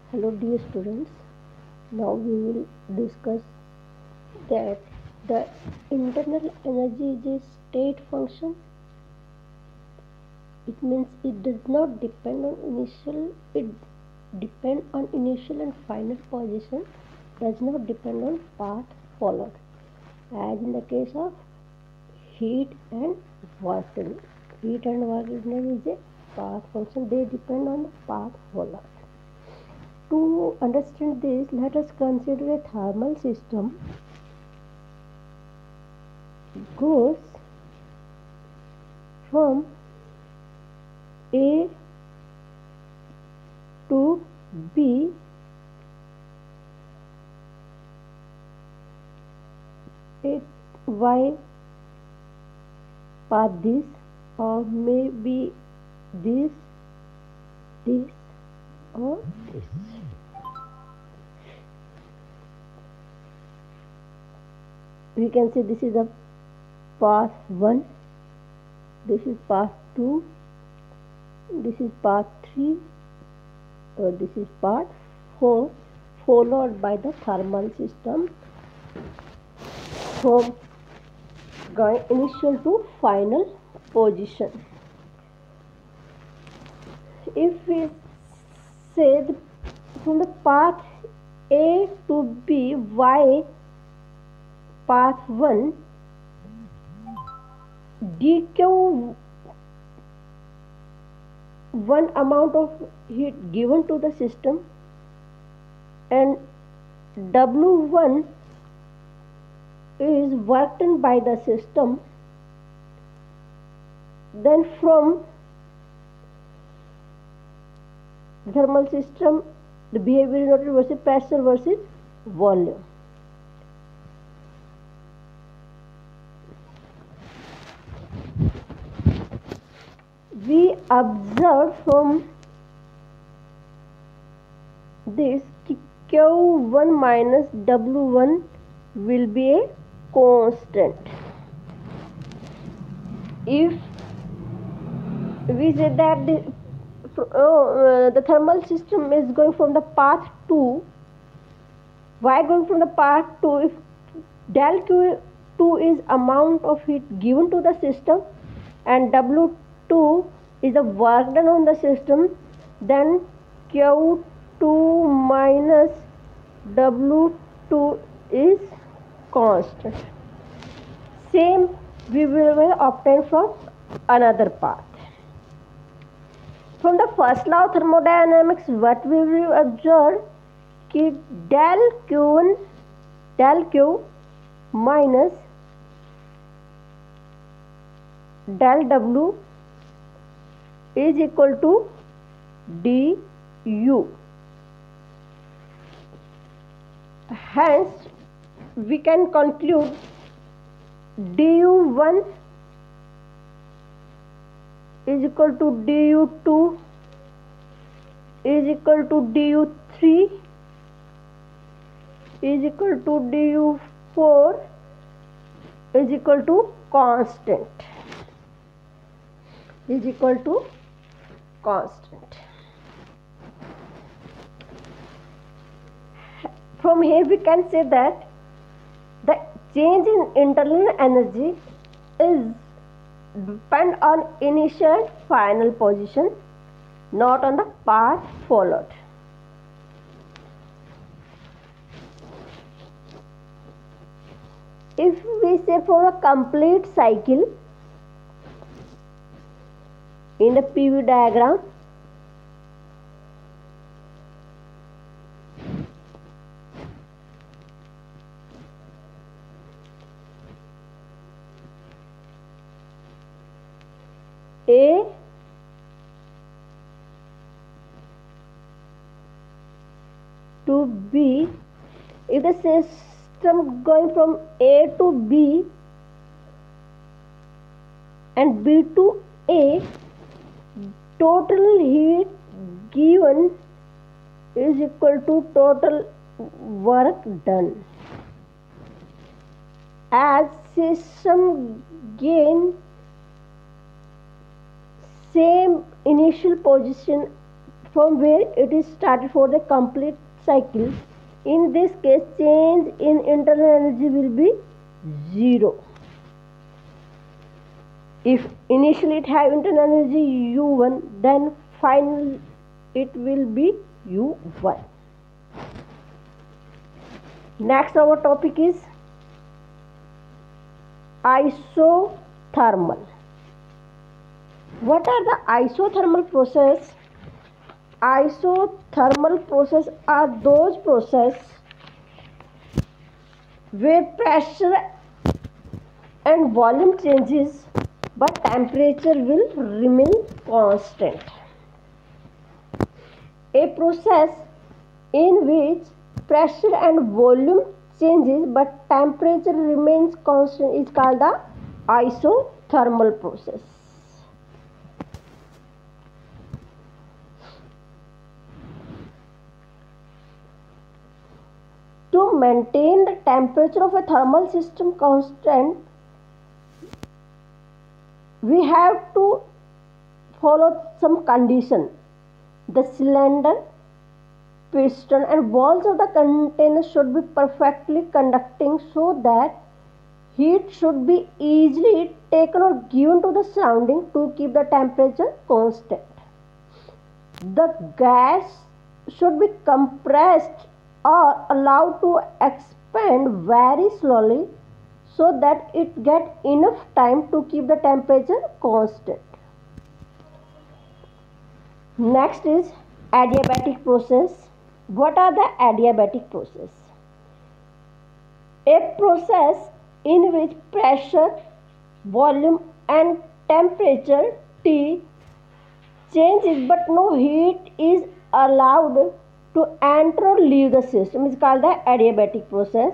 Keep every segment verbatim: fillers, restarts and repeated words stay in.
Hello dear students, now we will discuss that the internal energy is a state function. It means it does not depend on initial, it depend on initial and final position, does not depend on path followed, as in the case of heat and work done. Heat and work done is a path function, they depend on the path followed. To understand this, let us consider a thermal system goes from A to B it Y path this, or maybe this, this or this. We can say this is a path one, this is path two, this is path three, or this is path four, followed by the thermal system from going initial to final position. If we say the, from the path A to B, Y path one, D Q one amount of heat given to the system and W one is work done by the system, then from the thermal system the behavior is noted versus pressure versus volume. We observe from this Q one minus W one will be a constant. If we say that the, uh, the thermal system is going from the path two, why going from the path two? If del Q two is amount of heat given to the system and W two is the work done on the system, then Q two minus W two is constant. Same we will obtain from another path. From the first law of thermodynamics, what we will observe कि del Q1 del Q minus del W is equal to du. Hence, we can conclude du one is equal to du two is equal to du three is equal to du four is equal to constant is equal to constant. From here we can say that the change in internal energy is depend on initial and final position, not on the path followed. If we say for a complete cycle in the P V diagram, A to B, if the system going from A to B and B to A, total heat given is equal to total work done. As system gain same initial position from where it is started for the complete cycle. In this case, change in internal energy will be zero. If initially it have internal energy U one, then finally it will be U one. Next our topic is isothermal. What are the isothermal process? Isothermal process are those process where pressure and volume changes but temperature will remain constant. A process in which pressure and volume changes but temperature remains constant is called the isothermal process. To maintain the temperature of a thermal system constant, we have to follow some condition. The cylinder, piston and walls of the container should be perfectly conducting so that heat should be easily taken or given to the surrounding to keep the temperature constant. The gas should be compressed or allowed to expand very slowly so that it get enough time to keep the temperature constant. Next is adiabatic process. What are the adiabatic process? A process in which pressure, volume and temperature T changes but no heat is allowed to enter or leave the system is called the adiabatic process.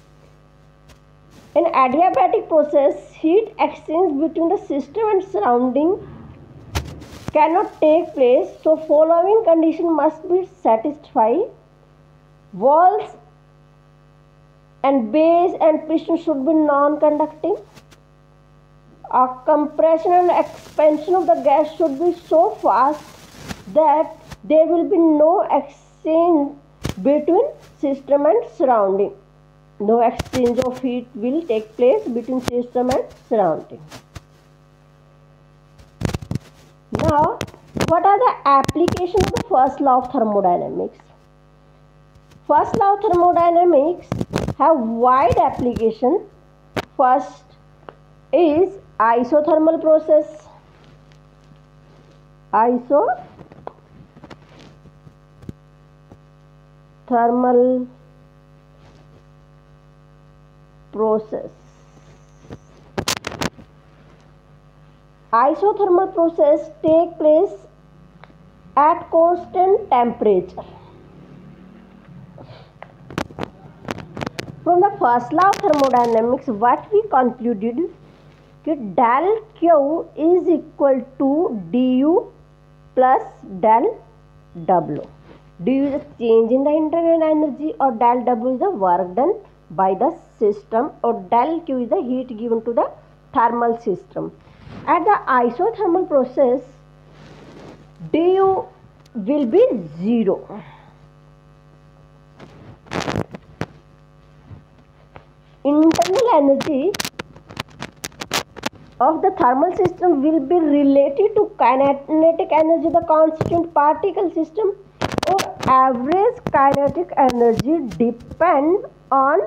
In adiabatic process, heat exchange between the system and surrounding cannot take place, so following condition must be satisfied. Walls and base and piston should be non-conducting. A compression and expansion of the gas should be so fast that there will be no exchange between system and surrounding. No exchange of heat will take place between system and surrounding. Now, what are the applications of the first law of thermodynamics? First law of thermodynamics have wide application. First is isothermal process. Isothermal process. Isothermal process take place at constant temperature. From the first law of thermodynamics, what we concluded that del Q is equal to du plus del W. Du is the change in the internal energy or del W is the work done by the system or del Q is the heat given to the thermal system. At the isothermal process, du will be zero. Internal energy of the thermal system will be related to kinetic energy of the constant particle system, or average kinetic energy depend on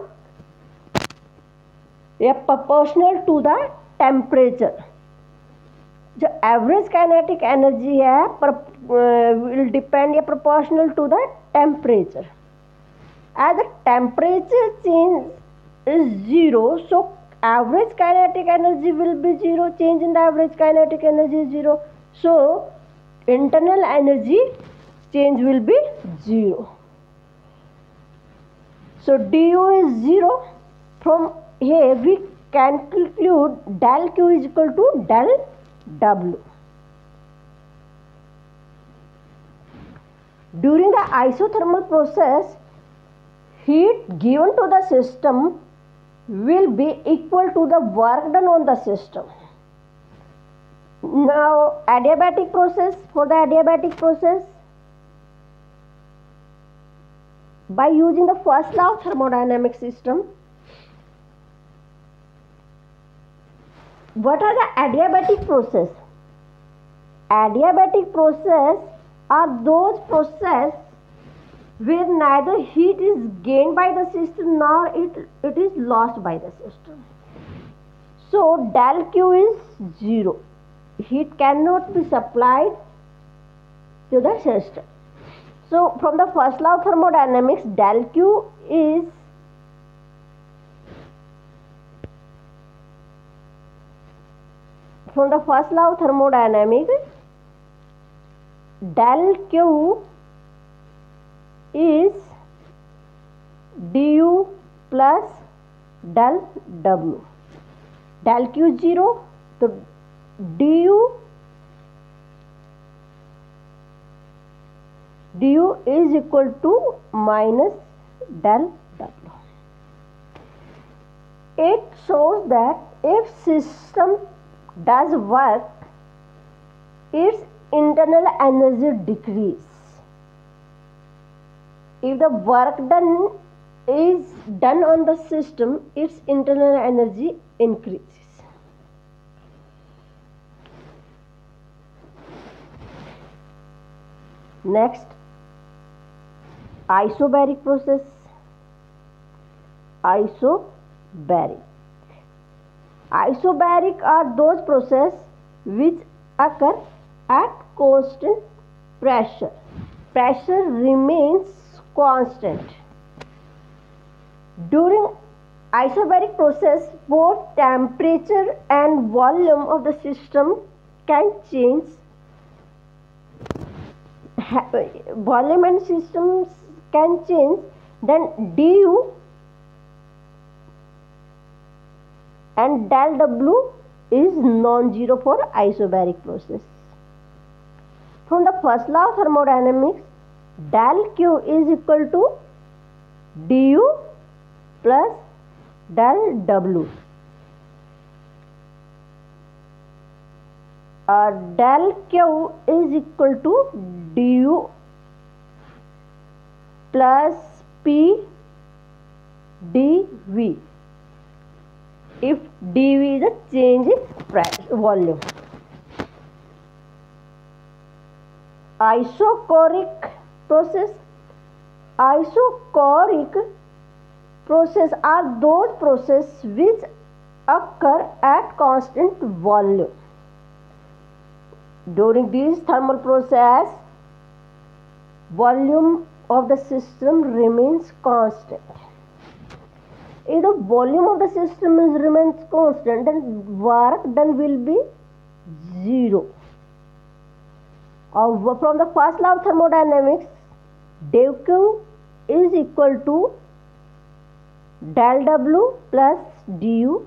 a proportional to the temperature. जो average kinetic energy है will depend या proportional to the temperature. As the temperature change is zero, so average kinetic energy will be zero. Change in the average kinetic energy is zero, so internal energy change will be zero. So du is zero. From here we can conclude del Q is equal to del W. During the isothermal process, heat given to the system will be equal to the work done on the system. Now adiabatic process, for the adiabatic process, by using the first law of thermodynamic system. What are the adiabatic process? Adiabatic process are those process where neither heat is gained by the system nor it, it is lost by the system. So del Q is zero. Heat cannot be supplied to the system. So from the first law of thermodynamics, del Q is from the first law of thermodynamics, del Q is du plus del W. Del Q is zero, so du du is equal to minus del W. It shows that if system does work, its internal energy decrease. If the work done is done on the system, its internal energy increases. Next, isobaric process. Isobaric. Isobaric are those processes which occur at constant pressure. Pressure remains constant. During isobaric process, both temperature and volume of the system can change. Volume and systems can change, then du and del W is non-zero for isobaric process. From the first law of thermodynamics, del Q is equal to du plus del W. Uh, del Q is equal to du plus P dV. If dV is a change in pressure, volume. Isochoric process. Isochoric process are those processes which occur at constant volume. During this thermal process, volume of the system remains constant. If the volume of the system is remains constant, then work done will be zero. Uh, from the first law of thermodynamics, del Q is equal to del W plus du.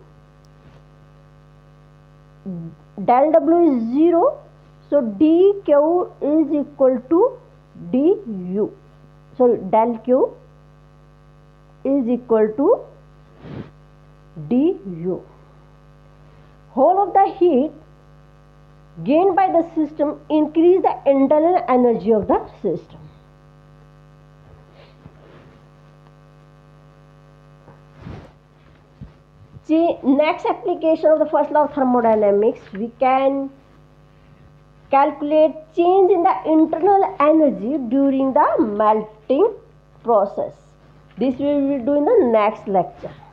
Del W is zero, so dQ is equal to du. So del Q is equal to du. Whole of the heat gained by the system increase the internal energy of the system. See, next application of the first law of thermodynamics, we can calculate change in the internal energy during the melting process. This we will do in the next lecture.